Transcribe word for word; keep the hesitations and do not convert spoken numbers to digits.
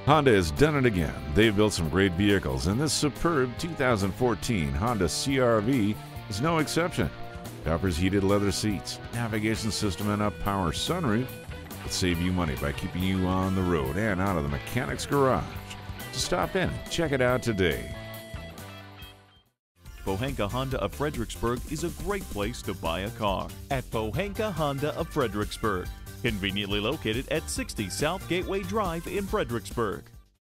Honda has done it again. They've built some great vehicles, and this superb two thousand fourteen Honda C R V is no exception. It offers heated leather seats, navigation system, and a power sunroof that save you money by keeping you on the road and out of the mechanic's garage. So stop in and check it out today. Pohanka Honda of Fredericksburg is a great place to buy a car at Pohanka Honda of Fredericksburg, conveniently located at sixty South Gateway Drive in Fredericksburg.